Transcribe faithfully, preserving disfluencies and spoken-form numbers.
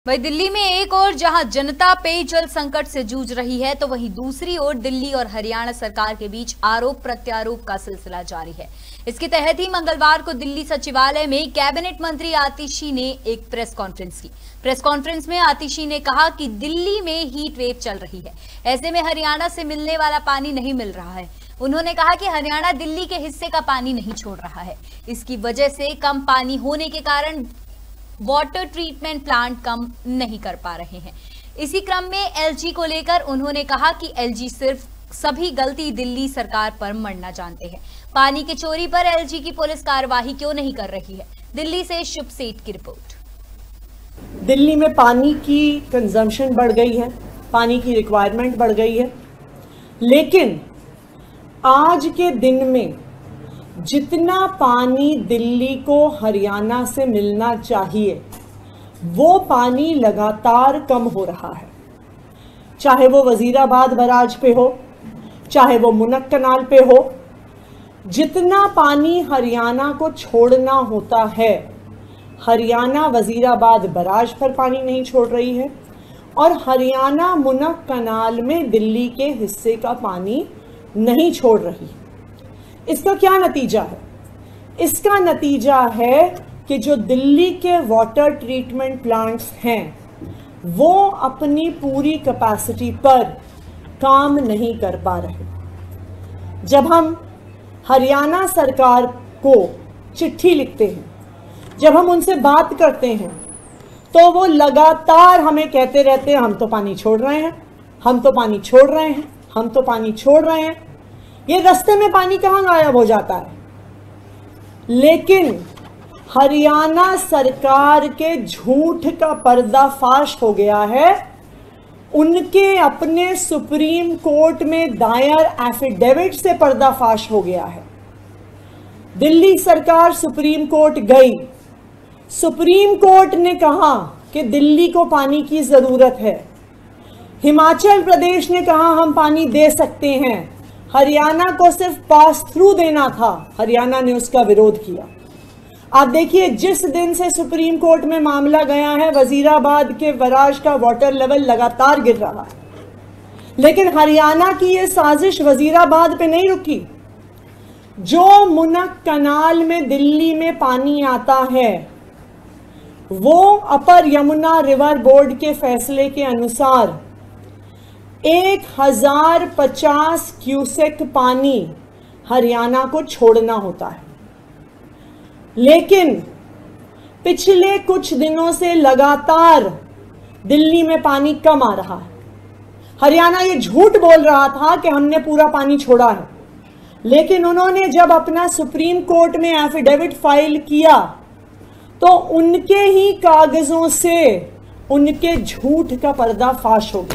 वही दिल्ली में एक ओर जहां जनता पेयजल संकट से जूझ रही है, तो वहीं दूसरी ओर दिल्ली और हरियाणा सरकार के बीच आरोप प्रत्यारोप का सिलसिला जारी है। इसके तहत ही मंगलवार को दिल्ली सचिवालय में कैबिनेट मंत्री आतिशी ने एक प्रेस कॉन्फ्रेंस की। प्रेस कॉन्फ्रेंस में आतिशी ने कहा कि दिल्ली में हीट वेव चल रही है, ऐसे में हरियाणा से मिलने वाला पानी नहीं मिल रहा है। उन्होंने कहा कि हरियाणा दिल्ली के हिस्से का पानी नहीं छोड़ रहा है। इसकी वजह से कम पानी होने के कारण वाटर ट्रीटमेंट प्लांट कम नहीं कर पा रहे हैं। इसी क्रम में एलजी को लेकर उन्होंने कहा कि एलजी सिर्फ सभी गलती दिल्ली सरकार पर मढ़ना जानते हैं। पानी की चोरी पर एलजी की पुलिस कार्रवाई क्यों नहीं कर रही है? दिल्ली से शुभ सेठ की रिपोर्ट। दिल्ली में पानी की कंजम्पशन बढ़ गई है, पानी की रिक्वायरमेंट बढ़ गई है, लेकिन आज के दिन में जितना पानी दिल्ली को हरियाणा से मिलना चाहिए वो पानी लगातार कम हो रहा है। चाहे वो वजीराबाद बराज पे हो, चाहे वो मुनक कनाल पे हो, जितना पानी हरियाणा को छोड़ना होता है, हरियाणा वजीराबाद बराज पर पानी नहीं छोड़ रही है और हरियाणा मुनक कनाल में दिल्ली के हिस्से का पानी नहीं छोड़ रही। इसका क्या नतीजा है? इसका नतीजा है कि जो दिल्ली के वाटर ट्रीटमेंट प्लांट्स हैं वो अपनी पूरी कैपेसिटी पर काम नहीं कर पा रहे। जब हम हरियाणा सरकार को चिट्ठी लिखते हैं, जब हम उनसे बात करते हैं, तो वो लगातार हमें कहते रहते हैं हम तो पानी छोड़ रहे हैं, हम तो पानी छोड़ रहे हैं, हम तो पानी छोड़ रहे हैं। ये रास्ते में पानी कहाँ गायब हो जाता है। लेकिन हरियाणा सरकार के झूठ का पर्दाफाश हो गया है। उनके अपने सुप्रीम कोर्ट में दायर एफिडेविट से पर्दाफाश हो गया है। दिल्ली सरकार सुप्रीम कोर्ट गई, सुप्रीम कोर्ट ने कहा कि दिल्ली को पानी की जरूरत है। हिमाचल प्रदेश ने कहा हम पानी दे सकते हैं, हरियाणा को सिर्फ पास थ्रू देना था, हरियाणा ने उसका विरोध किया। आप देखिए, जिस दिन से सुप्रीम कोर्ट में मामला गया है, वजीराबाद के बराज का वाटर लेवल लगातार गिर रहा है, लेकिन हरियाणा की यह साजिश वजीराबाद पे नहीं रुकी। जो मुनक कनाल में दिल्ली में पानी आता है वो अपर यमुना रिवर बोर्ड के फैसले के अनुसार एक हजार पचास क्यूसेक पानी हरियाणा को छोड़ना होता है, लेकिन पिछले कुछ दिनों से लगातार दिल्ली में पानी कम आ रहा है। हरियाणा ये झूठ बोल रहा था कि हमने पूरा पानी छोड़ा है, लेकिन उन्होंने जब अपना सुप्रीम कोर्ट में एफिडेविट फाइल किया तो उनके ही कागजों से उनके झूठ का पर्दाफाश हो गया।